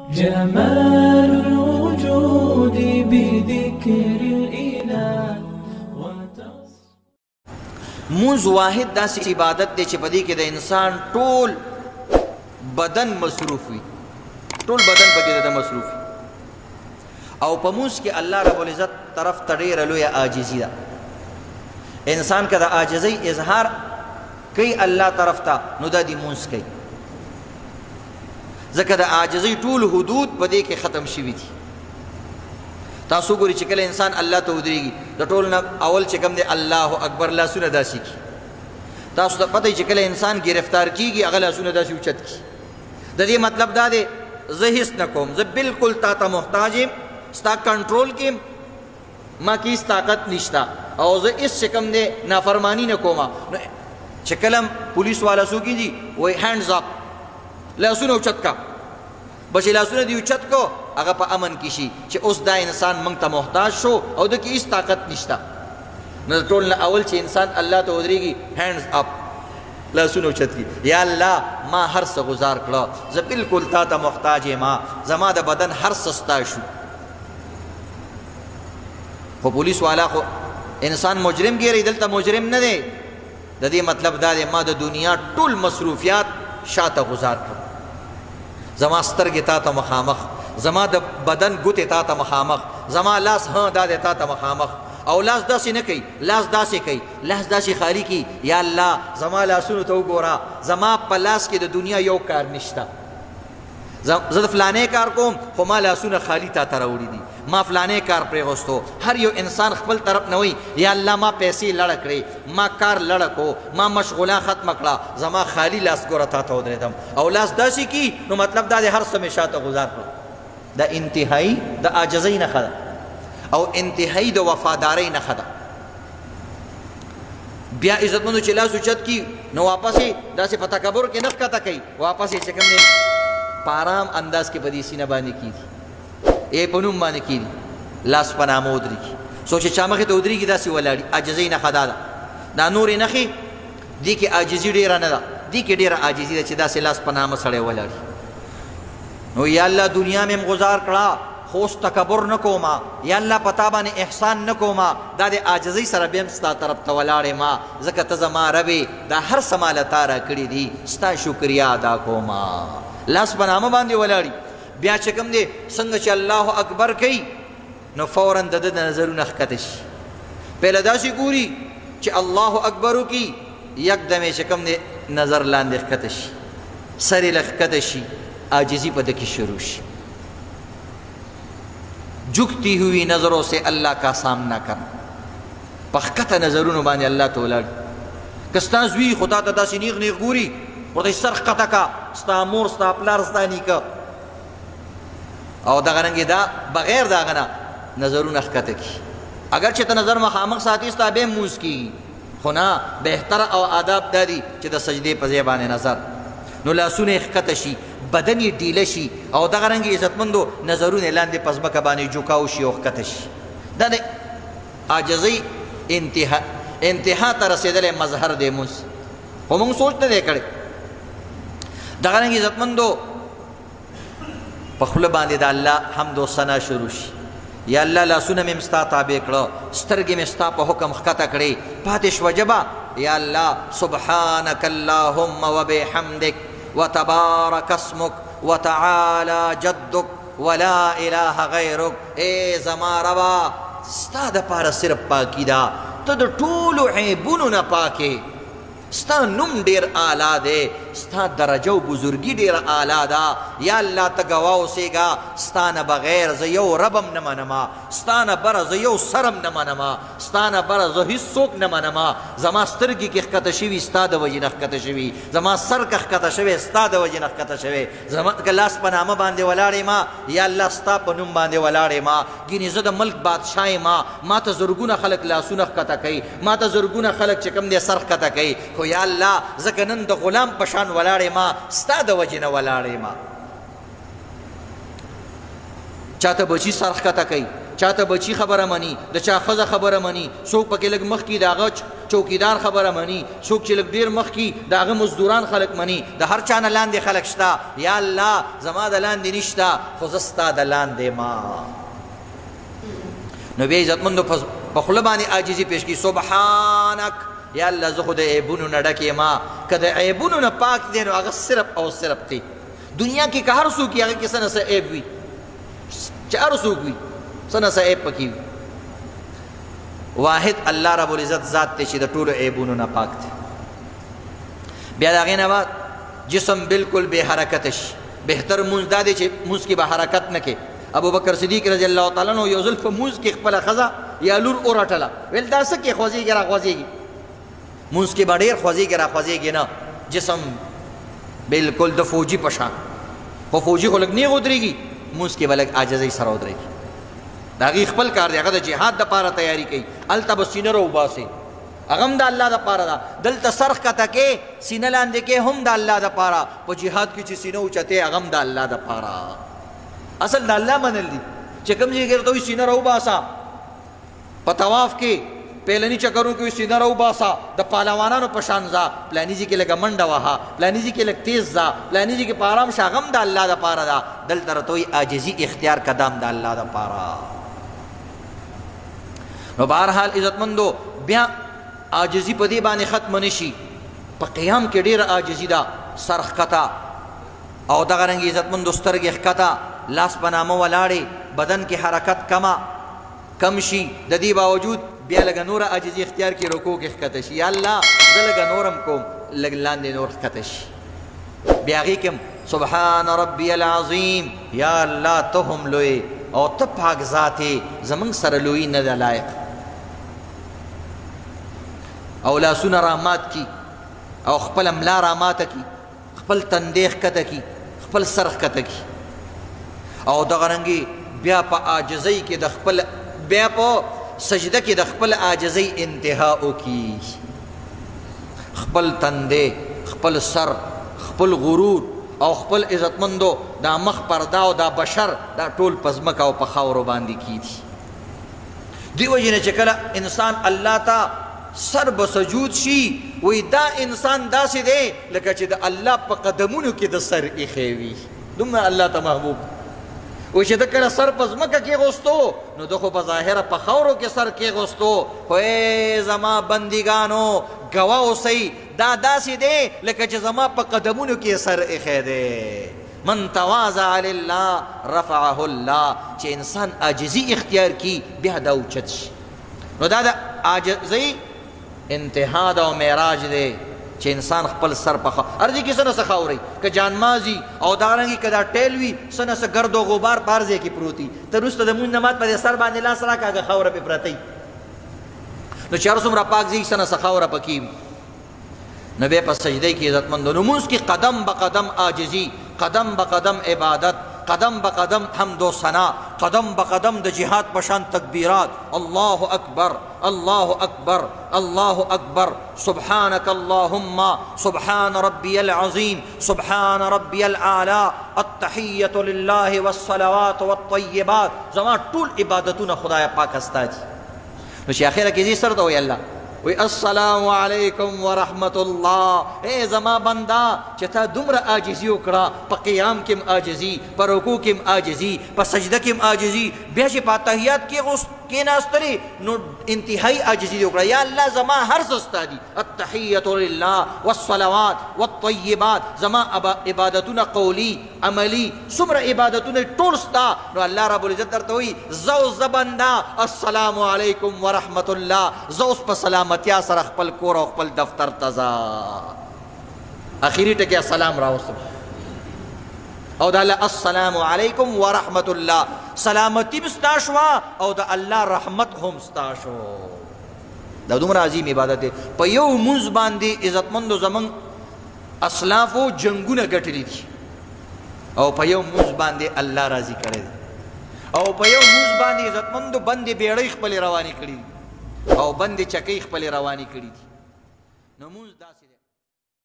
جمال الوجود بذكر الإله. مونز واحد داسې عبادت دی چې په دې کې د انسان ټول بدن مصروف وي، ټول بدن پکې د مصروف وي. او په مونز کې الله رب العزت طرف ته ډېره لویه عاجزي ده. انسان که د عاجزۍ اظهار کوي الله طرف ته، نو دا د مونز کوي، ځکه د عاجزۍ ټول حدود په دې کې ختم شوي دي. تاسو ګورئ چې کله انسان الله ته ودرېږي، د ټول نه اول چې کوم دی الله اکبر، لاسونه داسې کړي. تاسو ته پته چې کله انسان گرفتار کېږي هغه لاسونه داسې اوچت کړي. د دې مطلب دا دی زه هېڅ نه کوم، زه بلکل تا ته محتاج یم، ستا کنټرول کې ما کې هېڅ طاقت نشته، او زه هېڅ چې کوم دی نافرمانی نه کومه. چې کله پولیس والا څوک دي وایي هینډز اپ، لاسونه اوچت کا، بس لاسونه دی اوچت کو، هغه په امن کې شي چې اوس دا انسان موږ ته محتاج شو او د کې هېڅ طاقت نشته. نو ټول نه اول چې انسان الله ته ودرېږي هینډز اپ، لاسونه اوچت کړي، یا الله ما هر څه گزار کړه، زه بلکل تا ته محتاج یم، زما د بدن هر څه ستا شو. خو پولیس والا خو انسان مجرم ګیري، دلته مجرم نه دی. د دې مطلب دا دی ما د دنیا ټول مصروفیات شاته گزار کړه، زما سترګې تا ته مخامخ، زما د بدن ګوتې تا ته مخامخ، زما لاس ها دا دی تا ته مخامخ. او لاس داسې نه کوي، لاس داسې کوي، لاس داسې خالی کی. یا الله زما لاسونو ته وګوره، زما په لاس کې د دنیا یو کار نشته، زه د فلانې کار کوم خو ما لاسونه خالی تا ته راوړي دي، ما فلانې کار پرېغوستو. هر یو انسان خپل طرف نه وایي یا الله ما پیسې لړه کړې، ما کار لړه کو، ما مشغوله ختمه کړه، زما خالی لاس ګوره تا ته ودرېدم. او لاس داسې کی نو مطلب دا دی هر څه مې شاته گزار کړه. دا انتهایی د عاجزۍ نښه ده او انتهایی د وفادارۍ نښه ده. بیا عزتمندو چې لاس اوچت کی نو واپس یې داسې په تکبر کې نه ښکته کوي، واپس یې چې کوم دی په آرام انداز کې په دې سینه باندې کېږي، ای په نوم باندې کېږي، لاس په نامه ودرېږي. څوک چې چا مخې ته ودرېږي داسې ولاړي، عاجزۍ نښه دا ده. دا نورې نښې دې کې عاجزي ډېره نه ده، دې کې ډېره عاجزي ده چې داسې لاس په نامه سړی ولاړي. نو یا الله دنیا مې گزار کړه خو اوس تکبر نه کومه، یا الله په تا باندې احسان نه کومه، دا د عاجزۍ سره بیا هم ستا طرف ته ولاړ یم، ځکه ته زما ربې دا هر څه ماله تا راکړي دي، ستا شکریا ادا کومه. لاس په نامه باندې ولاړي. بیا چې کوم دی څنګه چې الله اکبر کوي نو فوراً د ده د نظرونه ښکته شي. پهله داسې ګوري چې الله اکبر وکړي، یکدم یې چې کوم دی نظر لاندې ښکته شي، سر یې ښکته شي، عاجزی په ده کې شروع شي. جھکتی ہوئی نظروں سے اللہ کا سامنا کرنا، په ښکته نظرونو باندې الله ته ولاړ. که ستا زوی خو تا ته داسې نیغ نیغ ګوري، ورته سر ښکته کا، ستا مور ستا پلار ستا نیکه، او دغه رنګې دا بغیر د هغه نه نظرونه ښکته کړي. اگر چې ته نظر مخامخ ساتي ستا بیا هم مونځ کېږي، خو نه بهتره او آداب دا دي چې د سجدې په ځای باندې نظر، نو لاسونه یې ښکته شي، بدن یې ډیله شي، او دغه رنګې عزتمندو نظرونه یې لاندې په ځمکه باندې جوکاو شي او ښکته شي. دا د عاجزۍ انتها ته رسېدلی مظهر دی مونځ، خو مونږ سوچ نه دی کړی. دغه رنګې عزتمندو په خوله باندې د الله حمد و ثنا شروع شي. یا الله لاسونه مې ستا تابع کړه، سترګې مې ستا په حکم ښکته کړې، پاتې شوه ژبه. یا الله سبحانک اللهم وبحمدک وتبارک اسمک وتعالی جدک ولا اله غیرک. ای زما ربا ستا دپاره صرف پاکي ده، ته د ټولو عیبونو نه پاکې، ستا نوم ډیر اعلی دی، ستا درجه و بزرگی ډیر اعلی ده. یا الله ته ګواه اوسېږه ستا نه بغیر زه یو ربم نه منمه، ستا نه بره زه یو سرم نه منمه، ستا نه بره زه هېڅوک نه منمه. زما سترګې کې ښکته شوي ستا د وجې نه ښکته شوي، زما سر که ښکته شوی ستا د وجې نه ښکته شوی، زما که لاس په نامه باندې ولاړ یم، یا الله ستا په نوم باندې ولاړ یم. ګینې زه د ملک بادشاه یم، ما ته زرګونه خلک لاسونه ښکته کوي، ما ته زرګونه خلک چې کوم دی سر ښکته کوي، خو یا الله ځکه نن د غلام په شان ولاړ یم، ستا د وجې نه ولاړ یم. چاته بچی سر ښکته کوي، چاته بچی خبره مني، د چا ښځه خبره مني، څوک پکې لږ مخکې د هغه چوکیدار خبره مني څوک چې لږ ډېر مخکي د هغه مزدوران خلک مني د هر چا نه لاندې خلک شته یا الله زما د لاندې نشته خو زه ستا د لاندې ما نو بیا عزتمندو په خوله باندې عاجزي پیش کړي سبحانک یا الله زه خو د عیبونو نه ډک یم که د عیبونو نه پاک دی نو هغه صرف او صرف دی دنیا کې که هر څوک هغه کې څه نه څه عیب وي چې هر څوک وي څه نه څه عیب پکې وي واحد الله رب العزت ذات دی چې د ټولو عیبونو نه پاک دی بیا د هغې نه بعد جسم بالکل بې حرکته شي بهتر مونځ دا دی چې مونځ کې به حرکت نه کې ابو بکر صدیق رضی الله تعالی عنہ یو ځل په مونځ کې خپله ښځه یا لور ورټله ویل دا څه کې خوځېږي را خوځېږي مونځ کې به ډېر خوځېږي را خوځېږي نه جسم بالکل د فوجي په شان خو فوجي خو لږ نیغ ودرېږي مونځ کې به لږ عاجزۍ سره ودرېږي د هغې خپل کار دی هغه د جهاد دپاره تیاري کوي هلته به سینه راوباسي هغه هم د الله دپاره ده دلته سر ښکته کې سینه لاندې کې هم د الله دپاره په جهاد کې چې سینه اوچتې هغه هم د الله دپاره اصل د الله منل دي چې کوم ځای کې ورته وایي سینه راوباسه په طواف کې پهلني چکرو کې سینه راوباسه د پهلوانانو په شان ځه پلاني ځای کې لږه منډه وهه پلاني ځای کې لږ تیز ځه پلاني ځای کې په ارام شه هغه هم د الله دپاره ده دلته راته وایي عاجزي اختیار که دا هم د الله دپاره نو بهرحال عزتمندو بیا عاجزي په دې باندې ختم نشي په قیام کې ډېره عاجزي ده سر ښکته او دغه رنګې عزتمندو سترګې ښکته لاس په نامه ولاړې بدن کې حرکت کم شي د دې باوجود بیا لږه نوره عاجزي اختیار کړي رکوع کې ښکته شي یا الله زه لږه نورم کوم لږ لاندې نور ښکته شي بیا هغې کې سبحان ربي العظیم یا الله ته هم لوی او ته پاک ذات یې زموږ سره لویي نه ده لایق او لاسونه رامات کی او خپل ملا راماته کی خپل تندې ښکته کی خپل سر ښکته کی او دغه رنګې بیا په عاجزۍ کې د خپل بیا په سجده کې د خپل عاجزۍ انتها وکړي خپل تندې خپل سر خپل غرور او خپل عزتمندو دا مخ پرده او دا بشر دا ټول په ځمکه او په خاورو باندې کیږي دې وجې نه چې کله انسان الله ته سر به سجود شي وی دا انسان داسې دی لکه چې د الله په قدمونو کې د سر ایښی وي دومره الله ته محبوب و چې د کله سر په ځمکه کېغوستو نو د خو په ظاهره په خاورو کې سر کېغوستو خو ای زما بندګانو ګواه اوسئ دا داسې دی لکه چې زما په قدمونو کې سر ایښی دی من تواضع لله رفعه الله چې انسان عاجزي اختیار کی بیا دا اوچت شي نو دا د عاجزۍ انتها ده او معراج دی چې انسان خپل سر په ارضي کې څه نه څه خاورئ که جانمازي او دارنګې که دا ټیل وي څه نه څه ګرد و غبار په هر ځای کې پروت وي ته وروسته د مونځ نه مات په دې سر باندې لاس راکړه هغه خاوره پې پرته نو چې هر څومره پاک ځي څه نه څه خاوره پکې وي نو بیا په سجدې کې عزتمندو لمونځ کې قدم به قدم عاجزي قدم به قدم عبادت قدم به قدم حمد و ثنا قدم به قدم د جهاد پشان تکبیرات الله اکبر الله اکبر الله اکبر سبحانك اللهم سبحان ربي العظيم سبحان ربي الاعلى التحية لله والصلوات والطيبات زما ټول عبادتونه خدای پاک استا دي نو چې اخره کې دې سره ته وی الله وی السلام علیکم ورحمت الله اے زما بندا چې تا دومره عاجزي وکړه په قیام کې عاجزي په رکوع کې عاجزي په سجده کې عاجزي بیا چې په تحیات کې کېناستلې نو انتهایی عاجزي وکړه یا الله زما هر څه ستا دي التحیة لله والصلوات والطیبات زما عبادتونه قولی عملی څومره عبادتونه ټول ستا نو الله رب العزت درته وایي زه اوس زه بنده السلام علیکم ورحمت الله زه اوس په سلامتیا سره خپل کور او خپل دفتر ته ځه اخري ټکي السلام راوستم او د الله السلام علیکم ورحمت الله سلامتی به ستا شوه او د الله رحمت هم ستا شو دا دومره عظیم عبادت دی په یو مونځ باندې عزتمندو زمونږ اسلافو جنګونه ګټلي دي او په یو مونځ باندې الله راضي کړی دی او په یو مونځ باندې عزتمندو بندې بیړۍ خپلې روانې کړي دي او بندې چکۍ خپلې روانې کړي دي نو مونځ داسې دی